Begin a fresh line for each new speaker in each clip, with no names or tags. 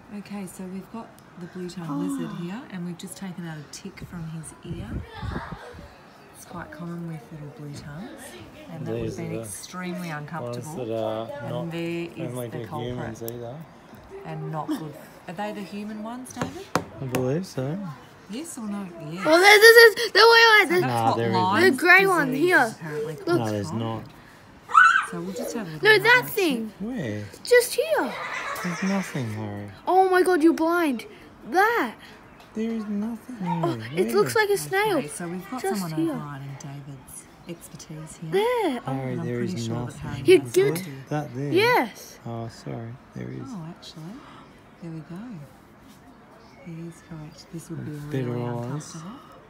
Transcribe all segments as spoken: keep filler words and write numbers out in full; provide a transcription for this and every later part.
Okay, so we've got the blue tongue oh. lizard here, and we've just taken out a tick from his ear. It's quite common with little blue tongues, and that would have been extremely uncomfortable.
That are
and
not
there is the culprit.
Humans either.
And not good. Are they the human ones, David?
I believe so.
Yes or no? Yes.
Well, this is the way
so
I.
No, there
is the grey one here.
Look.
No, there's not.
So we'll just have a look.
No, that thing.
Where?
Just here.
There's nothing, Harry.
Oh my God, you're blind. That.
There is nothing.
Oh, it looks like a snail.
Okay, so we've got
just
someone
here.
overriding David's expertise here.
There.
Harry,
oh,
there is
sure
nothing.
You good?
That there.
Yes.
Oh, sorry. There is.
Oh, actually, there we go. He is correct. This would be
Better
really
eyes.
uncomfortable.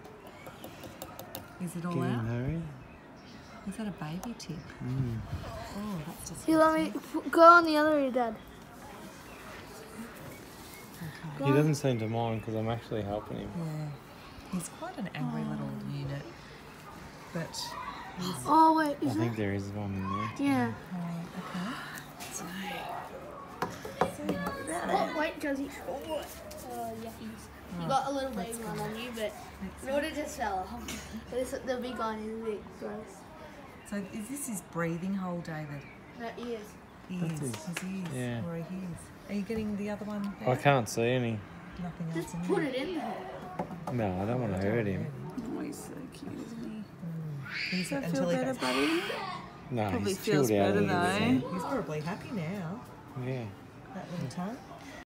Is it all
Get
out?
him, Harry.
Is that a baby tick?
Mm.
Oh, that's just.
You let me go on the other ear, Dad.
Okay.
He doesn't seem to mind because I'm actually helping him.
Yeah. He's quite an angry oh. little unit. But he's...
Oh, wait.
I think there is one in there.
Yeah.
Oh, okay. So...
Oh, wait, Josie. Oh, uh, yuckies. You got a little baby one on you, but no, it just fell off. This, the big one is a bit gross.
So is this his breathing hole, David?
No, ears.
Ears.
His,
his ears.
yeah.
Or his ears. Are you getting the other one there?
I can't see any.
Nothing else
Just
in
put
there.
it in there.
No, I don't want to hurt him.
Oh, he's so cute, isn't he?
Mm. He's,
Does that
until
feel
he
better,
goes,
buddy?
No,
Probably
he's
feels
chilled out
better
a little
though.
bit.
He's probably happy now.
Yeah.
That little tongue.